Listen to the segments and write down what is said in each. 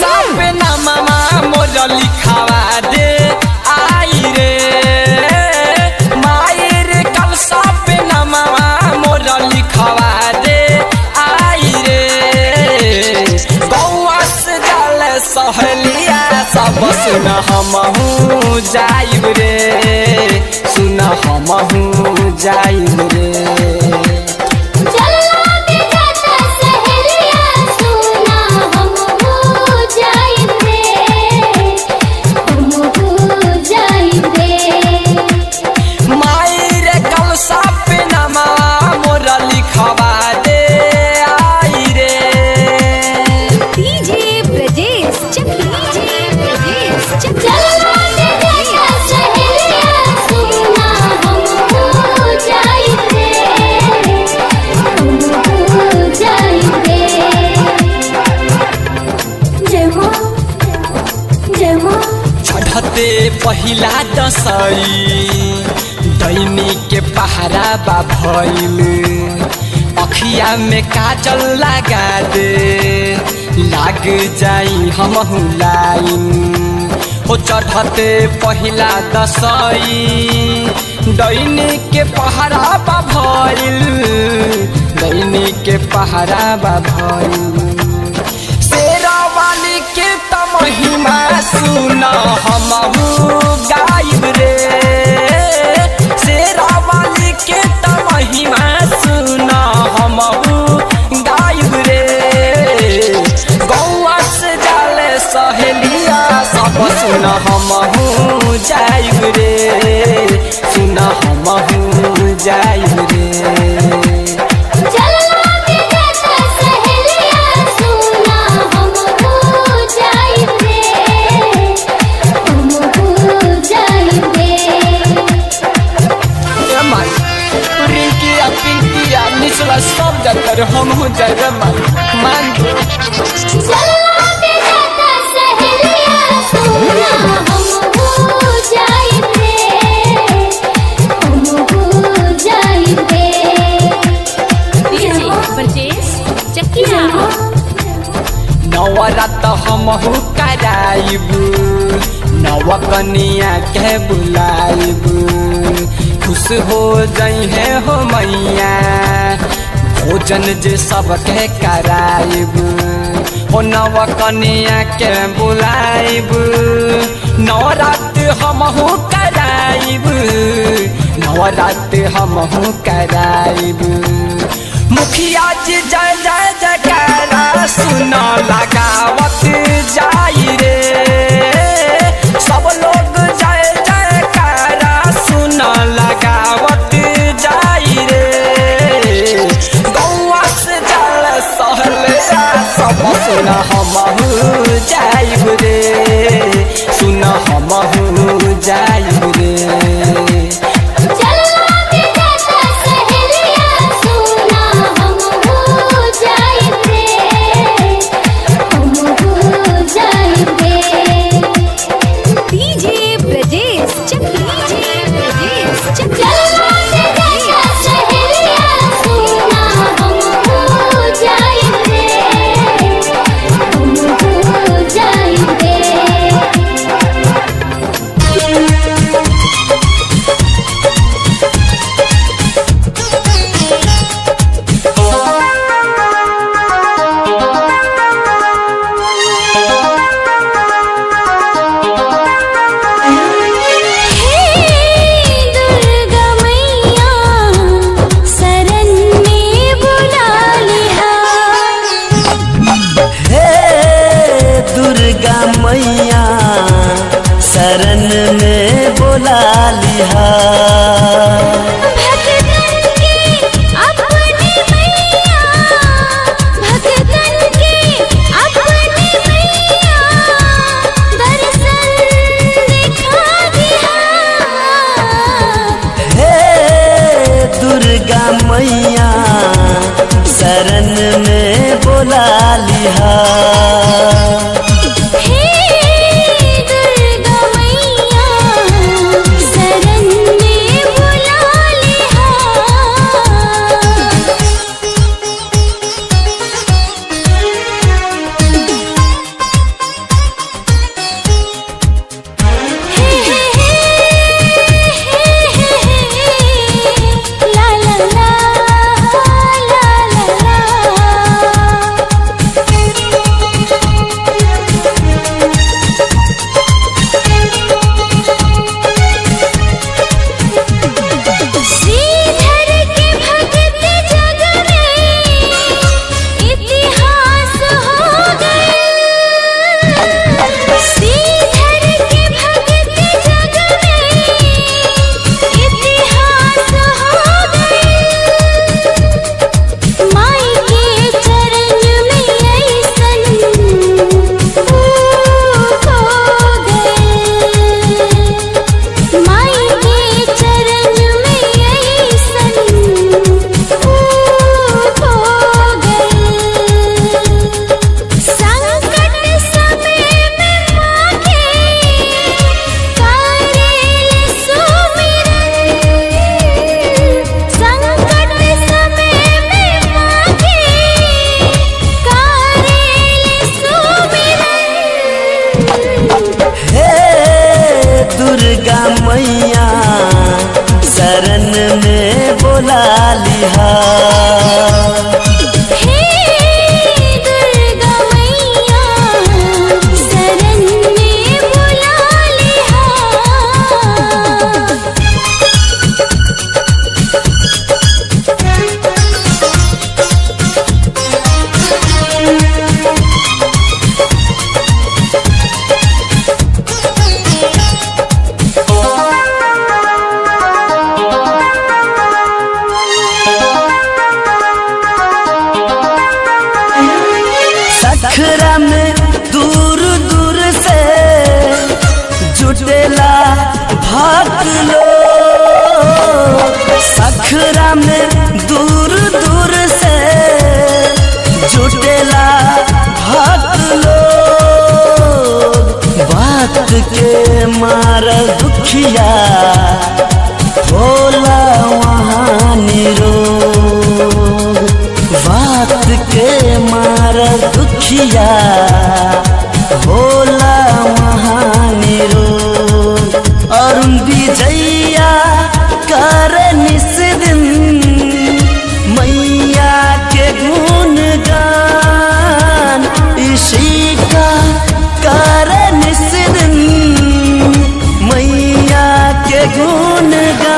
कलसा पे नामा मोर लिखावा दे आई रे मायर कलसा पे नामा मोर लिखावा दे आई रे गौआ से जाल सहलिया सब सुन हमहू जाइब रे सुन हमहू जाइब रे चढ़ते पहिला दसई दैनी के पहरा बा भइल अखिया में काजल लगा दे लाग जाई हमहू लाइन हो चढ़ते पहिला दसई दैनी के पहरा बा भइल दैनी के पहरा बा भइल शेरावाली के महिमा सुन हमहू गाइब रे शेरावाली के महिमा सुन हमहू गाइब रे गौआ से जाले सहेलिया सब सुन हमहू जाइब रे सुन हमहू जाइब रे सब जाकर हम हो जाए मान नवरात हमहू कराइब नवकनिया के बुलाइब खुश हो जाई है हो मैया भोजन जे सबके कराइब हो नवकनिया के बुलाइब नवरात हमहू कराइब नवरात हमहू कराइब मुखिया जी जय जय जयकारा सुन लगावत जाई रे सब लोग जय जयकारा सुन लगावत जाई रे गौआ से जल सहले सब सुन हमहू जाइब रे सुन हमहू जाइब रे मैया शरण में बोला लिहा। हे दुर्गा मैया शरण में दुर्गा मैया शरण में बोला लिहा। सखरा में दूर दूर से जुटेला भक्त लोग, सखरा में दूर दूर से जुटेला भक्त लोग। बात के मार दुखिया होला वहाँ निरोग, बात के मार दुखिया होला वहाँ निरोग। अरुण विजया कर निस दिन मैया के गुणगान, इसी का कर निस दिन मैया के गुणगान।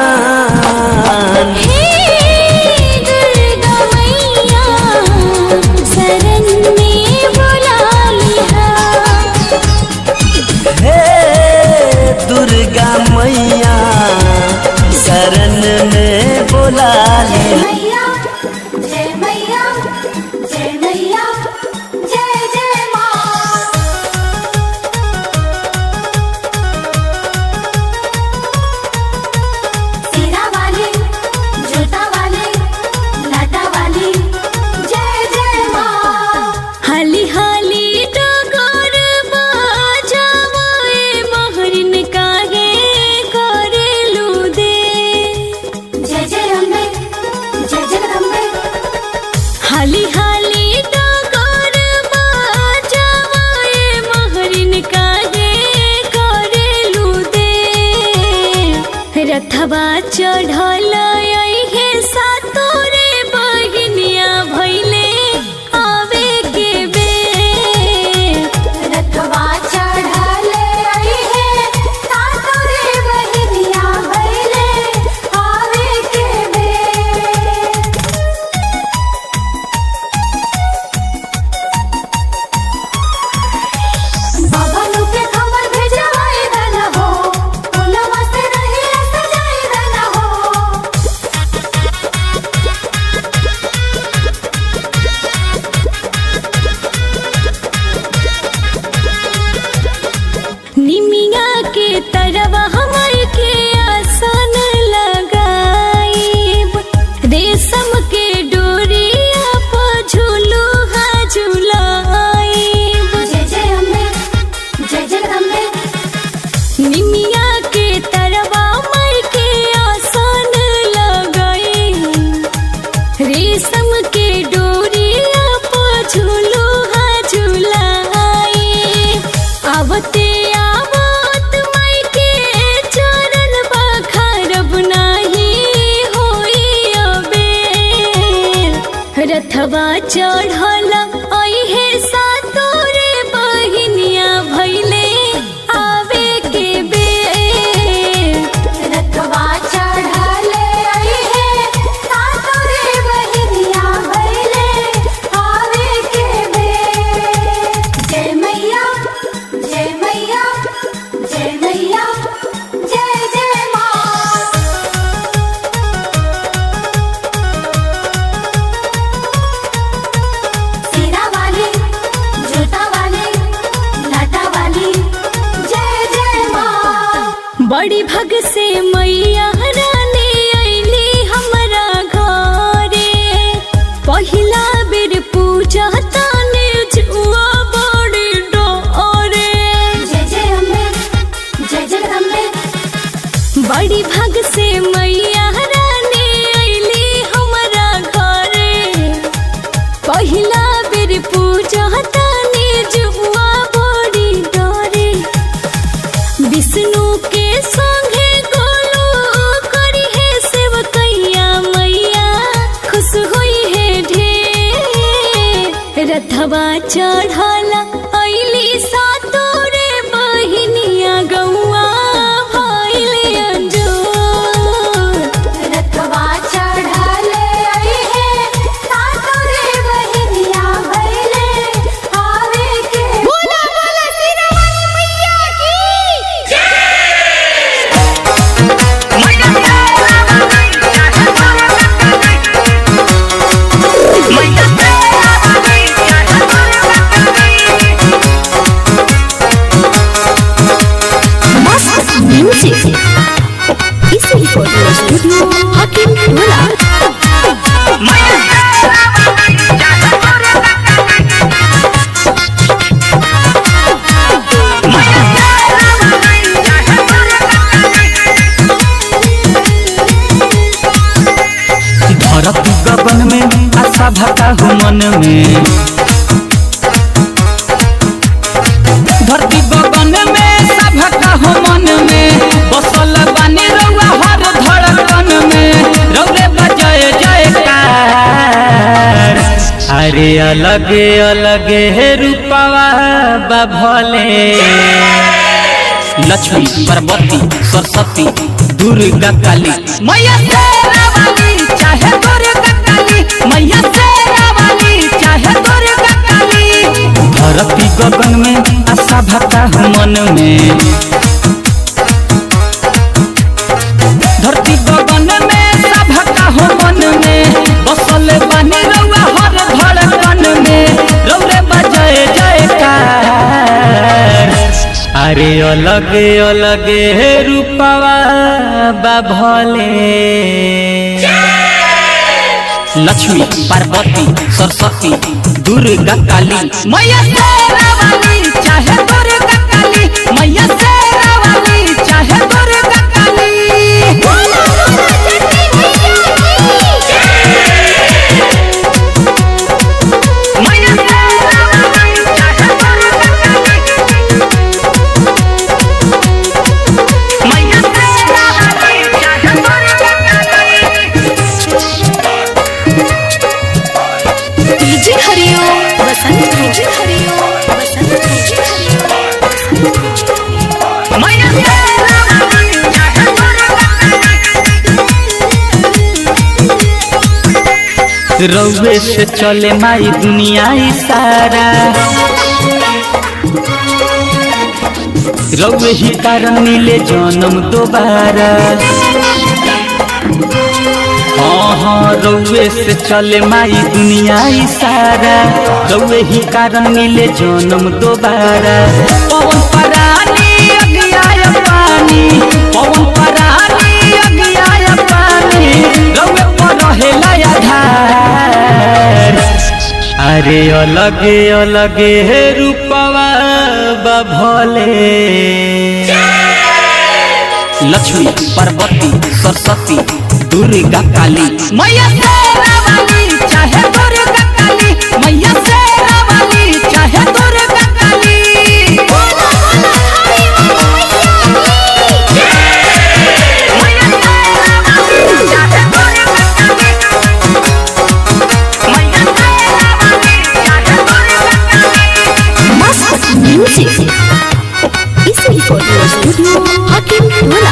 दुर्गा मैया शरण में बोला जय मैया जय मैया जय मैया जय जय माँ। सीरा वाली जूता वाली लाटा वाली जय जय माँ। हाली हाली डगर बाजावे महरिन कागे करेलू दे। जय जय अम्बे जय जगदम्बे। हाली हाली डगर बाजावे महरिन कागे करेलू दे। रथवा चढ़ल अइहे सातोरे बहिनिया भइले आवे के बेर। रथवा चढ़ले आई है सातोरे बहिनिया भइले आवे के बेर। बाबा लोग के खबर भेजवाई देना हो, फूलवा से रहिया सजाई देना हो। निमिया के तरवा हमर के आसन लगाईब। रेशम के डोरिया पर झुलुहा झुलाईब। जय जय अम्बे जय जगदम्बे। निमिया के तरवा हमर के आसन लगाईब। रेशम के डोरिया पर झुलुहा झुलाईब। आवते आवत माई के चरण बखारब नाही होई अबेर। रथवा चढ़ल अइहे सातोरे बहिनिया भइले आवे के बेर। रथवा चढ़ले आई है सातोरे बहिनिया भइले आवे के बेर। जय मैया जय मैया जय मैया जय जय माँ। सीरा वाली जूता वाली लाटा वाली जय जय माँ। बड़ी भग से मैया रानी अइली हमरा घरे। पहिला बेर पूजा ताने जुआ बड़ी डोरे। जय जय अम्बे जय जगदम्बे। बड़ी भग से मैया रानी अइली हमरा घरे। पहिला बेर पूजा ताने जुआ बड़ी डोरे। विष्णु धरती गगन में सबका हो मन में बसल बानी रउआ हर धड़कन में रउरे बजाए जयकार। अरे अलगे अलगे रूपवा बा भोले लक्ष्मी पार्वती सरस्वती दुर्गा काली मैया शेरा वाली चाहे दुर्गा काली मैया शेरा वाली चाहे दुर्गा काली। धरती गगन में आशा भक्ता मन में धरती गगन में सभका हो मन में बसल बानी रउआ हर धड़कन में रउरे बजाए जयकार। अरे अलगे अलगे रूपवा बा भोले लक्ष्मी पार्वती सरस्वती दुर्गा काली मैया शेरा वाली चाहे दुर्गा काली मैया शेरा वाली चाहे Durga Kali. DJ Hariom Vasant DJ Hariom Vasant DJ Hariom मैया रउवे से चले माई दुनिया सारा रउवे ही कारण मिले जन्म दोबारा। हाँ रउवे से चले माई दुनिया सारा रउवे ही कारण मिले जन्म दोबारा। पवन परानी अगियाय पानी पवन परानी अगियाय पानी रउवे पर रहेला आधार। अरे अलगे अलगे रूपवा बा भोले लक्ष्मी पार्वती सरस्वती दुर्गा काली मैया शेरा वाली चाहे दुर्गा काली मैया शेरा वाली चाहे दुर्गा काली। म्यूजिक इसी फोटो स्टूडियो हकीम टोला।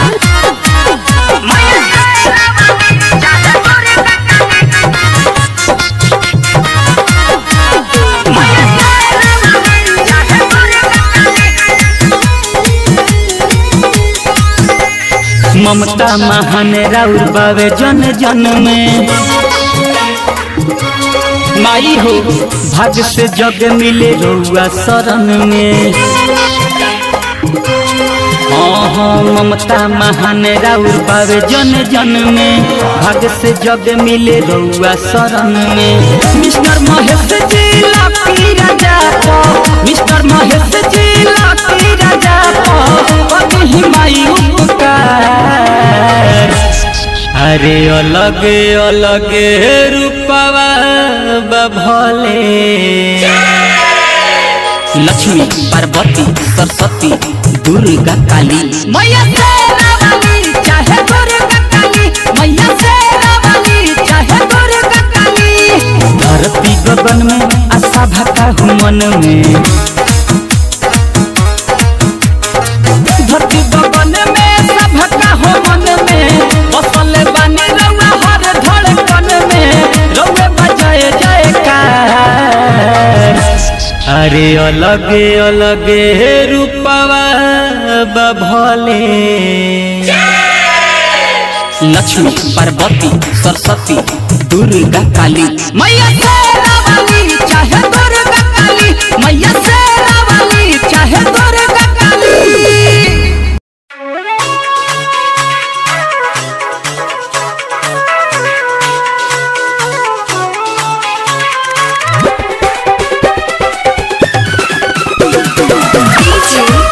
ममता महान राउर बावे जन जन में माई हो भाग्य से जग मिले रउआ शरण में। हाँ ममता महान राउर बावे जन जन में भाग्य से जग मिले रउआ शरण में। मिस्टर महेश जी लाकी राजा पो मिस्टर महेश जी लाकी राजा पो कहीं माई उपकार। अरे अलगे अलगे रूपवा बा भोले लक्ष्मी पार्वती सरस्वती दुर्गा काली मैया शेरा वाली चाहे दुर्गा काली मैया शेरा वाली चाहे दुर्गा काली। धरती गगन में आशा भक्ता मन में धरती गगन में सभका हो मन में बसल बानी रउआ हर धड़कन में रउए बजाए जयकार। अरे अलगे अलगे रूपवा बा भोले लक्ष्मी पार्वती सरस्वती दुर्गा काली मैया शेरा वाली चाहे दुर्गा काली मैया शेरा वाली चाहे दुर्गा काली। डीजे